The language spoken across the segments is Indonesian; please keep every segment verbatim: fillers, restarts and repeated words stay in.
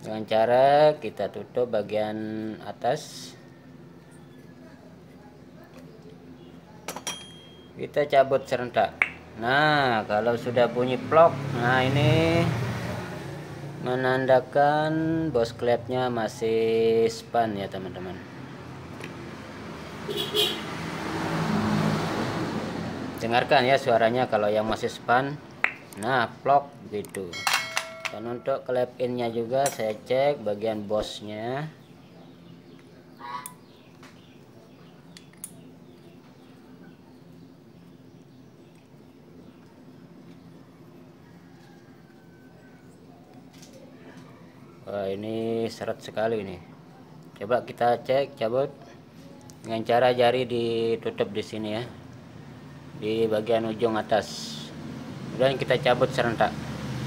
dengan cara kita tutup bagian atas, kita cabut serentak. Nah, kalau sudah bunyi plok, nah ini menandakan bos klepnya masih span ya teman-teman. Dengarkan ya suaranya kalau yang masih span. Nah, plok gitu. Dan untuk klep innya juga saya cek bagian bosnya. Wah, ini seret sekali nih. Coba kita cek, cabut dengan cara jari ditutup di sini ya, di bagian ujung atas. Kemudian kita cabut serentak.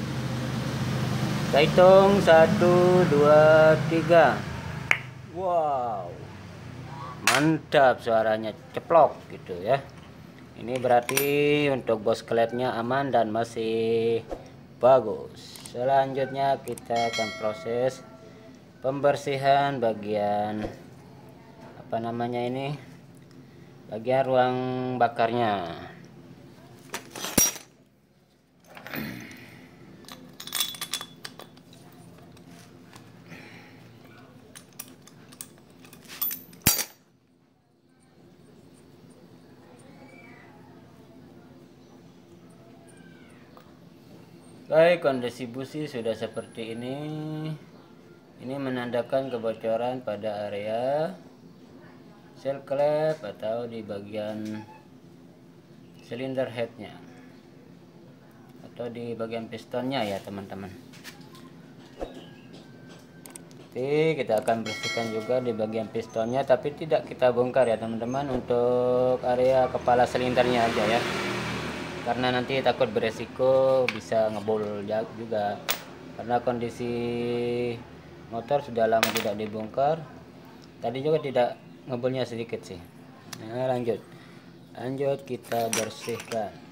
Kita hitung satu, dua, tiga. Wow, mantap suaranya, ceplok gitu ya. Ini berarti untuk bos klepnya aman dan masih bagus. Selanjutnya kita akan proses pembersihan bagian apa namanya ini, bagian ruang bakarnya. Baik, kondisi busi sudah seperti ini. Ini menandakan kebocoran pada area seal klep atau di bagian silinder headnya atau di bagian pistonnya ya teman-teman. Nanti kita akan bersihkan juga di bagian pistonnya, tapi tidak kita bongkar ya teman-teman, untuk area kepala silindernya aja ya, karena nanti takut beresiko bisa ngebul juga, karena kondisi motor sudah lama tidak dibongkar. Tadi juga tidak ngebulnya sedikit sih. Nah, lanjut lanjut kita bersihkan.